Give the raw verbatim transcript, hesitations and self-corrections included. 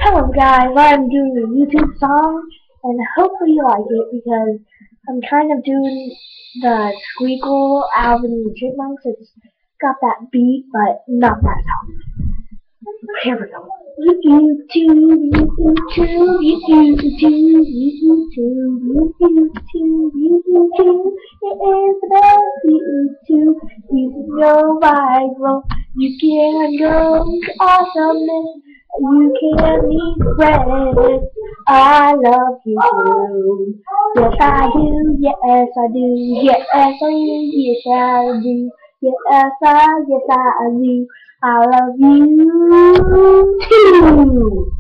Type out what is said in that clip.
Hello guys, I'm doing a YouTube song, and hopefully you like it because I'm kind of doing the skweakwule Alvin and the chipmunks. It's got that beat, but not that song. Here we go. YouTube, YouTube, YouTube, YouTube, YouTube, YouTube, YouTube, it is the best YouTube. You can go viral, you can go awesome. You can eat bread. I love you too. Yes, I do. Yes, I do. Yes, I do. Yes, I do. Yes, I, yes, I do. I love you too.